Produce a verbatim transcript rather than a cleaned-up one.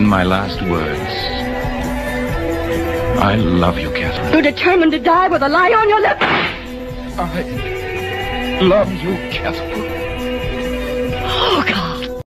in my last words. I love you, Katherine. You're determined to die with a lie on your lips? I love you, Katherine. Oh, God.